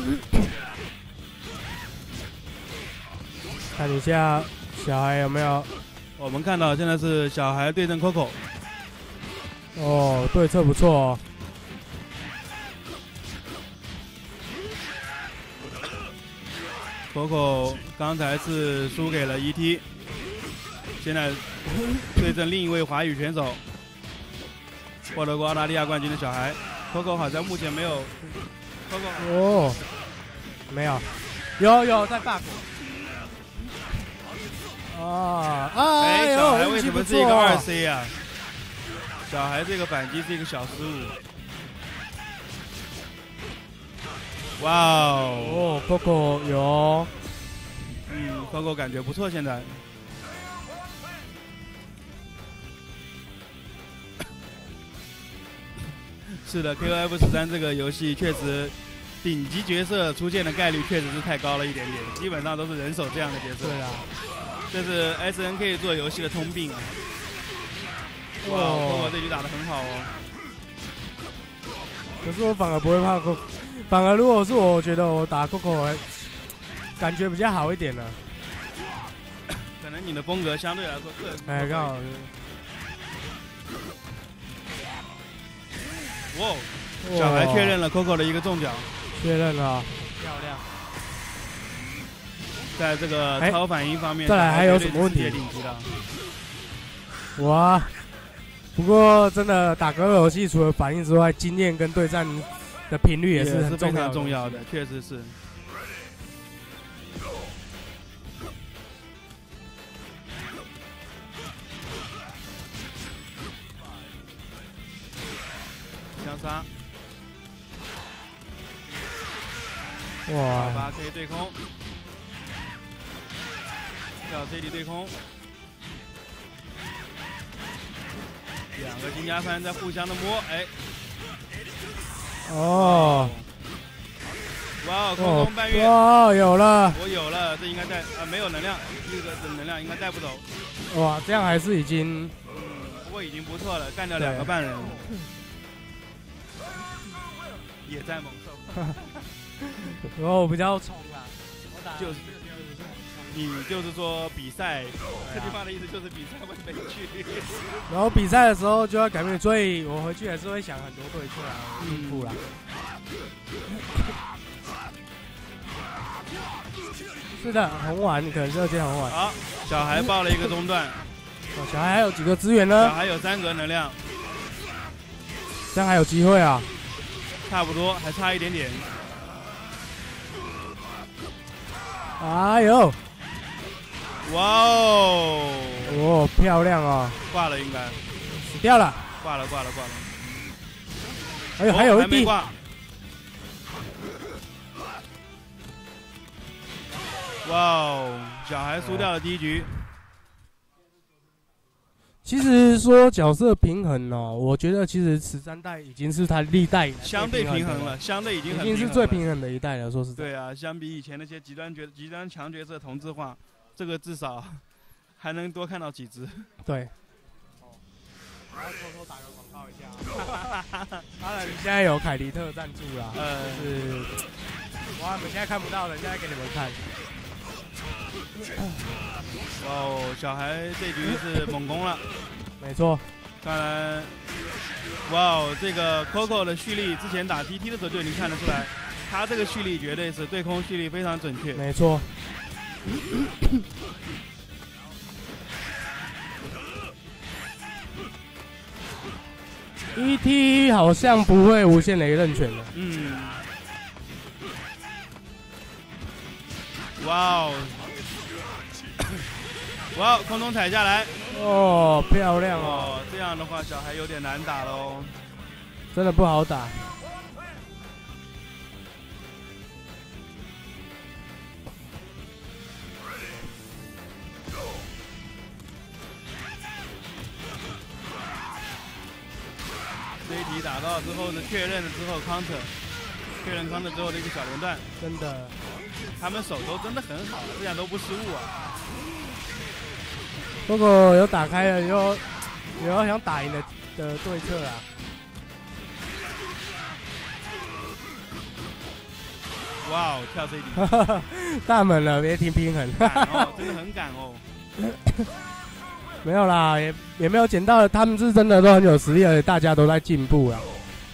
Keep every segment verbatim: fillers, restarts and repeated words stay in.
看一下小孩有没有？ 我们看到现在是小孩对阵 Coco。 哦，对策不错哦。 Coco 刚才是输给了 E T， 现在对阵另一位华语选手，获得过澳大利亚冠军的小孩。Coco 好像目前没有 ，Coco 哦，没有，有有在法国。啊啊！ 哎，小孩为运气不什么是一个二错。 C 啊？小孩这个反击是一个小失误。哇哦！ 哦 ，Coco 有， 嗯 ，Coco 感觉不错，现在。是的 ，K O F 十三这个游戏确实，顶级角色出现的概率确实是太高了一点点，基本上都是人手这样的角色。 对啊， 这是 S N K 做游戏的通病啊。哇 ，Coco 这局打得很好哦。 可是我反而不会怕 Coco， 反而如果是我，我觉得我打 Coco 感觉比较好一点呢。 可能你的风格相对来说更…… 哎，刚好。 哇，小孩确认了 Coco 的一个中奖， 确认了，漂亮。 在这个超反应方面， 再来还有什么问题？ 顶级的。 哇，不过真的打格斗游戏，除了反应之外，经验跟对战的频率也是很非常重要的，确实是。枪杀， 哇！ 八 K 对空，小 C D 对空，两个金加三在互相的摸，哎， 哦， 哇，空中半月， 哇，有了， 我有了，这应该带啊，没有能量，这个能量应该带不走。 哇，这样还是已经， 嗯，不过已经不错了，干掉两个半人。也在猛兽， 然后我比较冲啦， 就是你就是说比赛，这句话的意思就是比赛会没去。 然后比赛的时候就要改变，所以我回去还是会想很多对策啊，应付啦。是的，红丸可能是要接红丸。 好，小孩报了一个中断。 哦，小孩还有几个资源呢？ 小孩有三格能量， 这样还有机会啊。 差不多，还差一点点。 哎呦！ 哇哦！ 哦，漂亮哦！ 挂了应该。 死掉了。 挂了，挂了，挂了。 哎呦，还有一滴。 挂。哇哦！小孩输掉了第一局。 其实说角色平衡哦，我觉得其实十三代已经是他历代相对平衡了，相对已经很已经是最平衡的一代了。说实在， 对啊，相比以前那些极端角、极端强角色同质化，这个至少还能多看到几只。 对。哦，我要偷偷打个广告一下。当然，现在有凯迪特赞助啦。呃，是，哇，你们现在看不到的，现在给你们看。 哇哦，小孩这局是猛攻了， 没错。 当然，哇哦，这个 Coco 的蓄力，之前打 T T 的时候就已经看得出来，他这个蓄力绝对是对空蓄力非常准确。 没错。E T 好像不会无限雷刃拳的。 嗯。哇哦！哇，空中踩下来， 哦，漂亮哦！ 哦，这样的话小孩有点难打喽， 真的不好打。 这一题打到之后呢，确认了之后 counter， 确认 counter 之后的一个小连段， 真的， 他们手都真的很好，这样都不失误啊。 如果有打开了，有有想打赢的的对策啊。 哇哇哦，跳 C D， 大门了，别停平衡。 赶哦，真的很赶哦。 没有啦，也也没有捡到，他们是真的都很有实力，而且大家都在进步啦。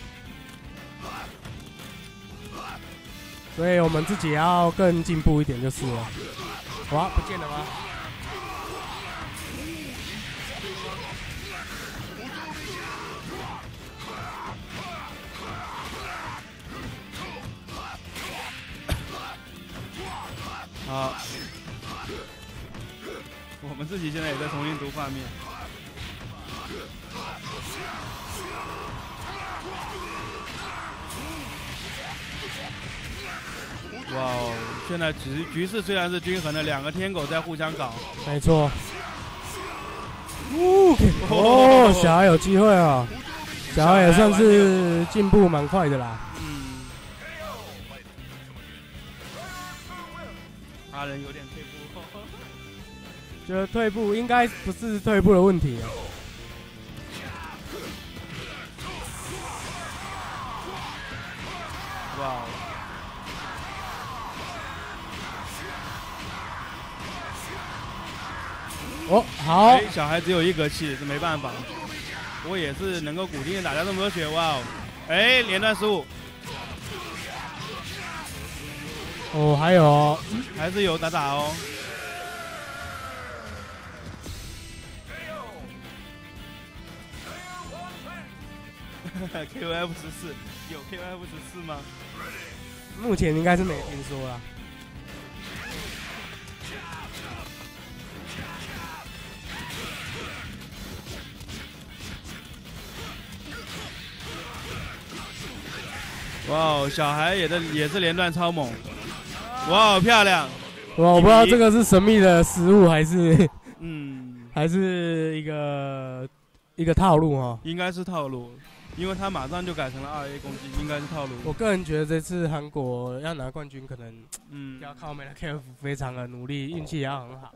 所以我们自己要更进步一点就是了。哇，不见了吗？ 好，我们自己现在也在重新读画面。哇哦！现在局局势虽然是均衡的，两个天狗在互相搞。 没错。哦，小孩有机会啊！小孩也算是进步蛮快的啦。 嗯。阿人有点退步。 觉得退步应该不是退步的问题啊。 哇！ 哦，好、 欸，小孩只有一格气，这没办法。不过也是能够固定的打掉这么多血，哇哦！哎、欸，连段失误。 哦，还有、哦， 还是有打打哦。K O F 十四有 K O F 十四吗？ 目前应该是没听说啦。 哇哦，小孩也的也是连段超猛，哇哦，漂亮！ 哇，我不知道这个是神秘的失误还是嗯， 还是一个一个套路哈。 应该是套路，因为他马上就改成了二 A 攻击，应该是套路。 我个人觉得这次韩国要拿冠军，可能嗯要靠 Metacalf 非常的努力，运气也要很好。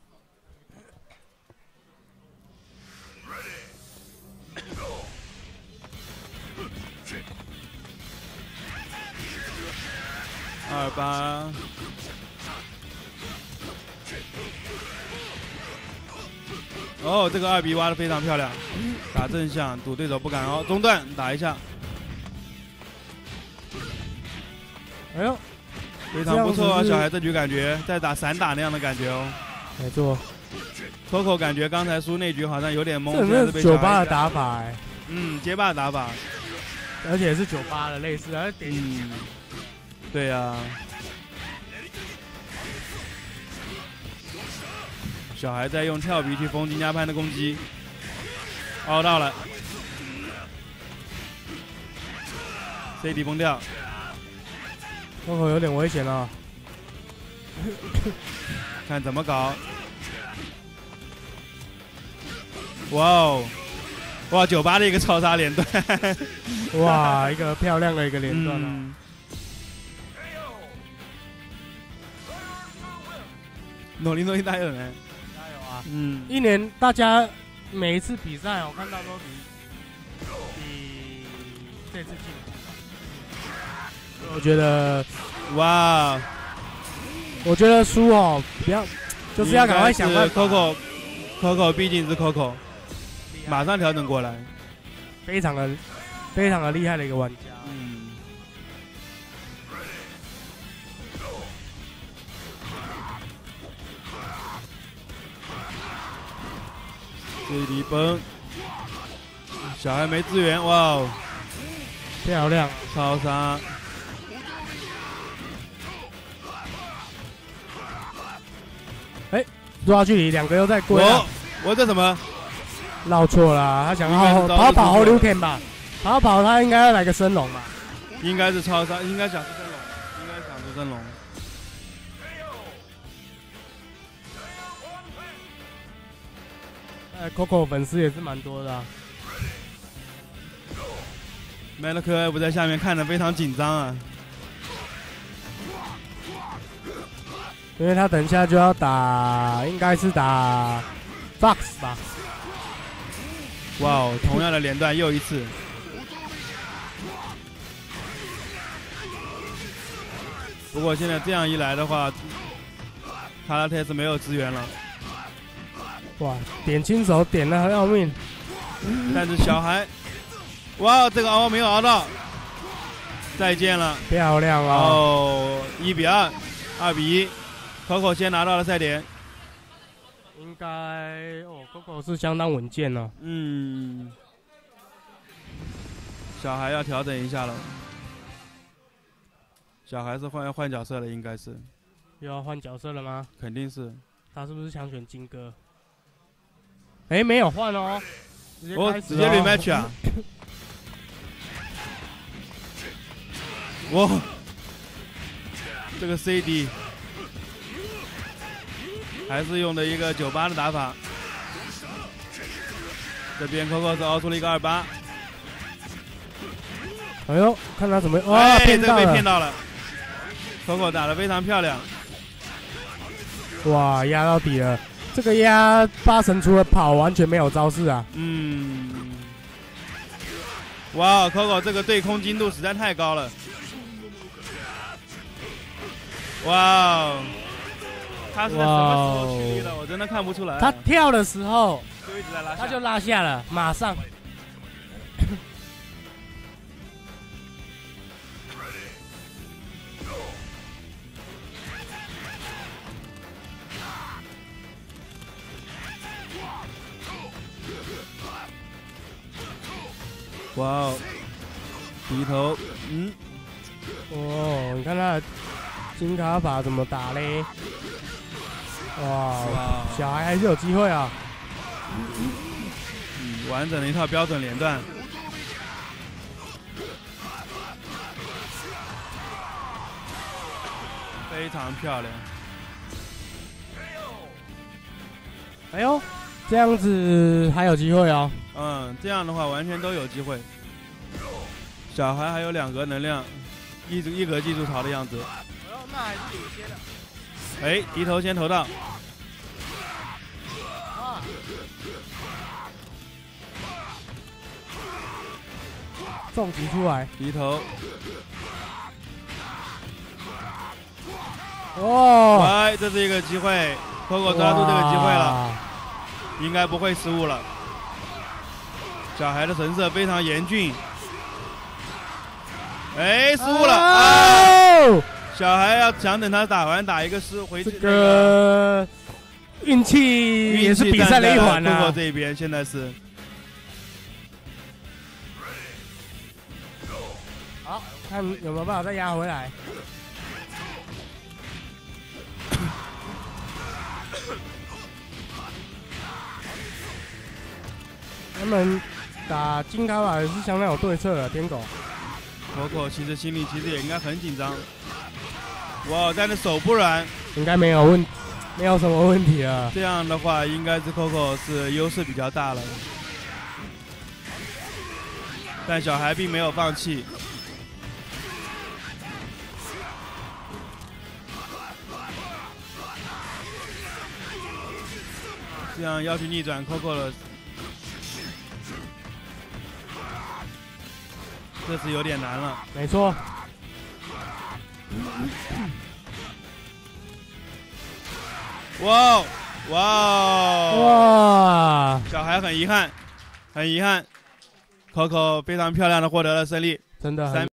二八，哦，这个二 B 挖的非常漂亮，打正向赌对手不敢哦，中段打一下， 哎呦， 非常不错啊，小孩这局感觉在打散打那样的感觉哦。 没错 ，Coco 感觉刚才输那局好像有点懵， 这是酒吧的打法哎、欸， 嗯，街霸的打法， 而且是酒吧的类似，而且嗯。对呀、啊，小孩在用跳皮去封金家潘的攻击，凹到了 ，C D 崩掉， Coco有点危险了， 看怎么搞，哇哦，哇九八的一个超杀连段， 哇一个漂亮的一个连段啊。嗯努力努力加油呢！ 加油啊！ 嗯， 一年大家每一次比赛，我看到都比比这次进步。我觉得， 哇， 我觉得输哦，不要，就是要赶快想办法。 Coco，Coco 毕竟是 Coco， 马上调整过来， 非常的非常的厉害的一个玩家。 嗯。C D 崩，小孩没资源，哇哦， 漂亮， 超杀， 哎，抓距离，两个又在归了， 我这什么？ 绕错了，他想要跑跑后溜 can 吧，跑跑他应该要来个升龙吧， 应该是超杀，应该想出升龙，应该想出升龙。 呃 ，Coco 粉丝也是蛮多的、啊。 麦勒科埃不在下面看得非常紧张啊， 因为他等一下就要打，应该是打 Fox 吧。 哇哦，同样的连段又一次。 不过现在这样一来的话，卡拉特斯没有资源了。 哇，点亲手点的很要命， 但是小孩，哇，这个熬没有熬到，再见了， 漂亮啊！ 哦，一比二，二比一 ，Coco 先拿到了赛点。 应该哦 ，Coco 是相当稳健哦。 嗯，小孩要调整一下了。小孩是换换角色了，应该是。 又要换角色了吗？ 肯定是。 他是不是想选金哥？哎、欸，没有换哦，直接我、 哦、 直接 rematch 啊！哇，这个 C D 还是用的一个九八的打法。这边 Coco 是凹出了一个二八。 哎呦，看他怎么哇、 哎， 骗到了， 这个被骗到了。Coco 打得非常漂亮。 哇，压到底了。这个压八神除了跑完全没有招式啊。 嗯。哇 ，Coco 这个对空精度实在太高了。哇，他是在什么时候蓄力的？我真的看不出来。 他跳的时候就一直在拉下， 他就拉下了，马上。 哇哦，低头，嗯， 哦，你看他的金卡法怎么打嘞？哇，哇小孩还是有机会啊！ 嗯，完整的一套标准连段。非常漂亮。 哎呦，这样子还有机会哦。 嗯，这样的话完全都有机会。小孩还有两格能量，一一格技术槽的样子。 哦，那还是领先的。 哎，低头先投到。 啊！重击出来， 低头。 哦！ 哎，这是一个机会 ，Coco 抓住这个机会了，应该不会失误了。小孩的神色非常严峻。哎，失误了！ 哦、 啊！小孩要想等他打完，打一个失回去。 这个运气也是比赛的一环啊。 Coco这边现在是。 好，看有没有办法再压回来。他们打金卡法也是相当有对策的，天狗。 Coco 其实心里其实也应该很紧张。哇，但是手不软， 应该没有问，没有什么问题了。 这样的话，应该是 Coco 是优势比较大了。但小孩并没有放弃。这样要去逆转 Coco 了。这次有点难了， 没错。 哇哇哇！ 小孩很遗憾，很遗憾 ，Coco 非常漂亮的获得了胜利， 真的很。